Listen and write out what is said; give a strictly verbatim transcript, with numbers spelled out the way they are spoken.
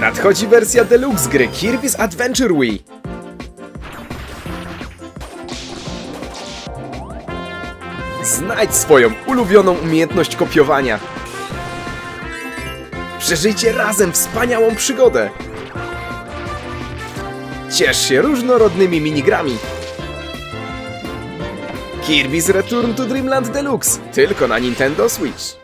Nadchodzi wersja deluxe gry Kirby's Adventure Wii. Znajdź swoją ulubioną umiejętność kopiowania. Przeżyjcie razem wspaniałą przygodę. Ciesz się różnorodnymi minigrami. Kirby's Return to Dreamland Deluxe tylko na Nintendo Switch.